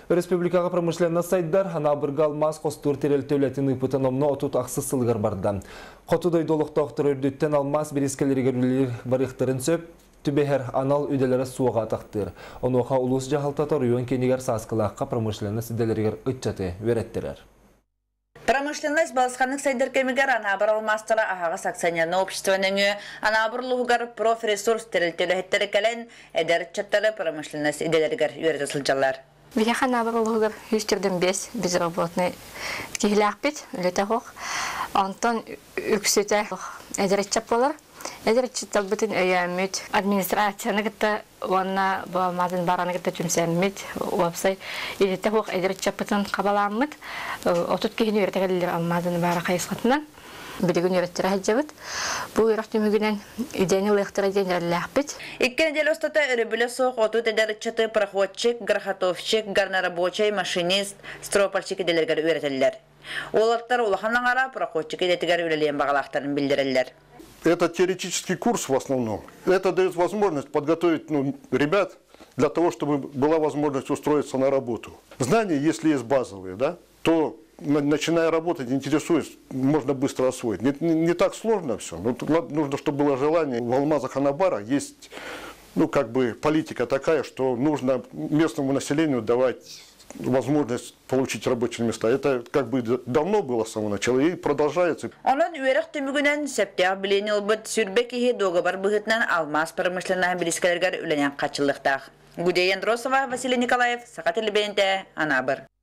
Республикаға промышленность сайдар анабырға алмаз қостур терелтеулетін ұйпытын омны отут ақсыз сылғыр барды. Қотудай долықта оқтыр өрдеттен алмаз берескелері көрілер барықтырын сөп, түбехер анал үделері суаға тақтыр. Онуға улус жағалтатар үйен кенегер сасқылаққа промышленность үделерігер үтчаты вереттерер. Промышленность балысқанық сайдар кемегер анабыр алмастыра ағаға саксанияны обществоның анабырлығығар профресурс терелтеулеттері кәлін әдәрітчаттары промышленность үделерігер үйерді сылжалар. Бияқ анабырлығығар 105 безработный кейләқ бет, үлетағық. Антон үксеті әдәрітчап болар. Әдәрітчаттал бұтын өйәмет администрацияны күтті, онына болмадың бараны күтті түмсәмет, уапсай. Әдәрітағық әдәрітчап бұтын қабаламыд. Отут кейін өйіртәгәлілер алмадың бары қайысқатынан. Білігін өреттері әджабыд. Бұл үйрақты мүгінен идейні ұлықтыра дейін әліләқ бет. Иккен әдел остата үрібілі соқ отут әдәрітчаты проходчик, грахатовщик, гарнарабочай, машинист, стропальчик әделергер өйретелілер. Олаттар улаханнан ара проходчик әдетігер үлелейін бағалақтарын білдірелілер. Это теоретический курс в основном. Это дает возможность подготовить ребят для того, чтобы была возможность устроиться на работу. Знания, если есть базовые, да, то начиная работать, интересуясь, можно быстро освоить. Не так сложно все. Но нужно, чтобы было желание. В алмазах Анабара есть политика такая, что нужно местному населению давать возможность получить рабочие места. Это давно было с самого начала и продолжается. Onun üyerak tümügünen septiyaq bileni olbud sürbekihи договор бұғытнан алмаз промышленная біліскелерге үлінен қачылықтақ. Гудея Андросова, Василий Николаев, Сақат Элбейнте, Анабыр.